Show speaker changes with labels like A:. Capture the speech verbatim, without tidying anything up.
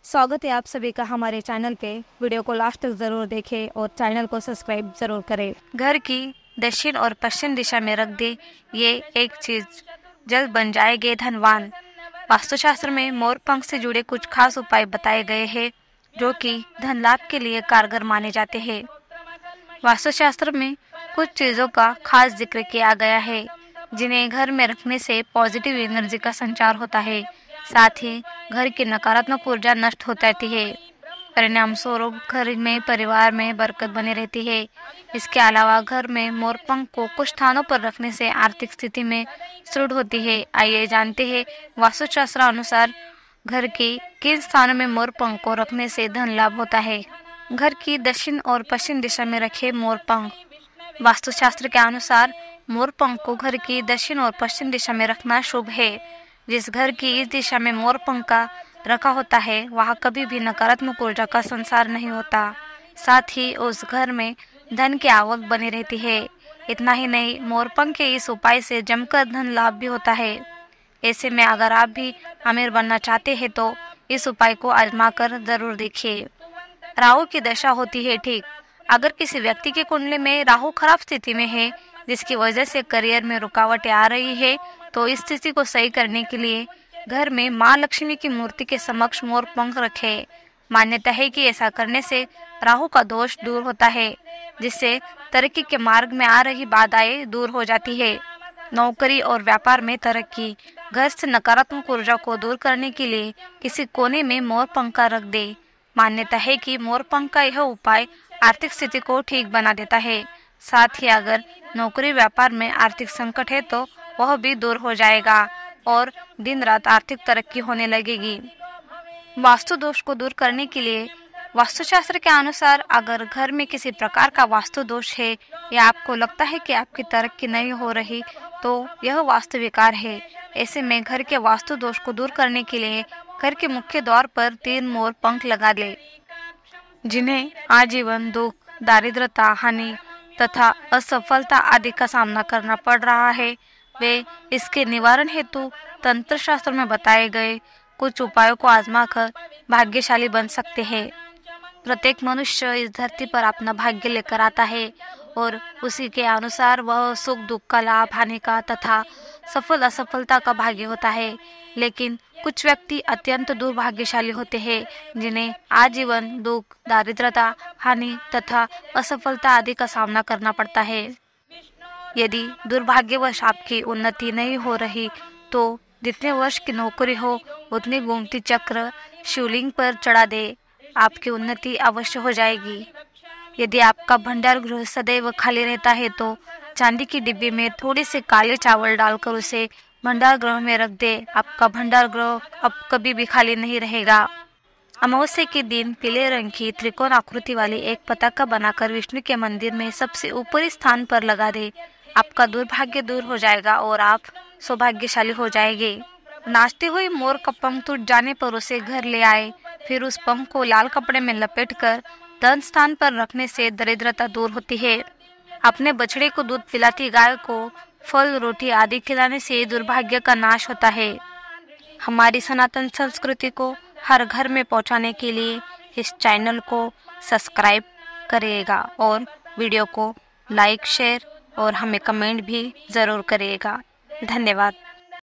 A: स्वागत है आप सभी का हमारे चैनल पे। वीडियो को लास्ट तक जरूर देखें और चैनल को सब्सक्राइब जरूर करें। घर की दक्षिण और पश्चिम दिशा में रख दे ये एक चीज, जल्द बन जाएंगे धनवान। वास्तुशास्त्र में मोर पंख से जुड़े कुछ खास उपाय बताए गए हैं जो कि धन लाभ के लिए कारगर माने जाते हैं। वास्तुशास्त्र में कुछ चीजों का खास जिक्र किया गया है जिन्हें घर में रखने से पॉजिटिव एनर्जी का संचार होता है, साथ ही घर की नकारात्मक ऊर्जा नष्ट हो जाती है। परिणाम स्वरूप घर में परिवार में बरकत बनी रहती है। इसके अलावा घर में मोरपंख को कुछ स्थानों पर रखने से आर्थिक स्थिति में सुदृढ़ होती है। आइए जानते हैं वास्तुशास्त्र अनुसार घर के किन स्थानों में मोरपंख को रखने से धन लाभ होता है। घर की दक्षिण और पश्चिम दिशा में रखे मोरपंख। वास्तुशास्त्र के अनुसार मोरपंख को घर की दक्षिण और पश्चिम दिशा में रखना शुभ है। जिस घर की इस दिशा में मोरपंख का रखा होता है वहाँ कभी भी नकारात्मक ऊर्जा का संसार नहीं होता, साथ ही उस घर में धन की आवक बनी रहती है। इतना ही नहीं, मोरपंख के इस उपाय से जमकर धन लाभ भी होता है। ऐसे में अगर आप भी अमीर बनना चाहते हैं तो इस उपाय को आजमा कर जरूर देखिए। राहु की दशा होती है ठीक। अगर किसी व्यक्ति के कुंडली में राहु खराब स्थिति में है जिसकी वजह से करियर में रुकावटें आ रही है, तो इस स्थिति को सही करने के लिए घर में माँ लक्ष्मी की मूर्ति के समक्ष मोरपंख रखें। मान्यता है कि ऐसा करने से राहु का दोष दूर होता है, जिससे तरक्की के मार्ग में आ रही बाधाएं दूर हो जाती है। नौकरी और व्यापार में तरक्की। घर से नकारात्मक ऊर्जा को दूर करने के लिए किसी कोने में मोरपंख का रख दे। मान्यता है कि मोरपंख का यह उपाय आर्थिक स्थिति को ठीक बना देता है, साथ ही अगर नौकरी व्यापार में आर्थिक संकट है तो वह भी दूर हो जाएगा और दिन रात आर्थिक तरक्की होने लगेगी। वास्तु दोष को दूर करने के लिए वास्तुशास्त्र के अनुसार अगर घर में किसी प्रकार का वास्तु दोष है या आपको लगता है कि आपकी तरक्की नहीं हो रही तो यह वास्तु विकार है। ऐसे में घर के वास्तु दोष को दूर करने के लिए घर के मुख्य द्वार पर तीन मोर पंख लगा ले। जिन्हें आजीवन दुख, दारिद्रता, हानि तथा असफलता आदि का सामना करना पड़ रहा है, वे इसके निवारण हेतु तंत्र शास्त्र में बताए गए कुछ उपायों को आजमा कर भाग्यशाली बन सकते हैं। प्रत्येक मनुष्य इस धरती पर अपना भाग्य लेकर आता है और उसी के अनुसार वह सुख दुख का, लाभ हानि का तथा सफल असफलता का भाग्य होता है। लेकिन कुछ व्यक्ति अत्यंत दुर्भाग्यशाली होते हैं जिन्हें आजीवन दुख, दारिद्रता, हानि तथा असफलता आदि का सामना करना पड़ता है। यदि दुर्भाग्यवश आपकी उन्नति नहीं हो रही तो जितने वर्ष की नौकरी हो उतनी गोमती चक्र शिवलिंग पर चढ़ा दे, आपकी उन्नति अवश्य हो जाएगी। यदि आपका भंडार गृह सदैव खाली रहता है तो चांदी की डिब्बी में थोड़े से काले चावल डालकर उसे भंडार गृह में रख दे। आपका भंडार गृह अब कभी भी खाली नहीं रहेगा। अमावस्या के दिन पीले रंग की त्रिकोण आकृति वाली एक पताका बनाकर विष्णु के मंदिर में सबसे ऊपरी स्थान पर लगा दे। आपका दुर्भाग्य दूर हो जाएगा और आप सौभाग्यशाली हो जाएंगे। नाचते हुए मोर का पंख टूट जाने पर उसे घर ले आए, फिर उस पंख को लाल कपड़े में लपेटकर धन स्थान पर रखने से दरिद्रता दूर होती है। अपने बछड़े को दूध पिलाती गाय को फल, रोटी आदि खिलाने से दुर्भाग्य का नाश होता है। हमारी सनातन संस्कृति को हर घर में पहुंचाने के लिए इस चैनल को सब्सक्राइब करिएगा और वीडियो को लाइक, शेयर और हमें कमेंट भी ज़रूर करिएगा। धन्यवाद।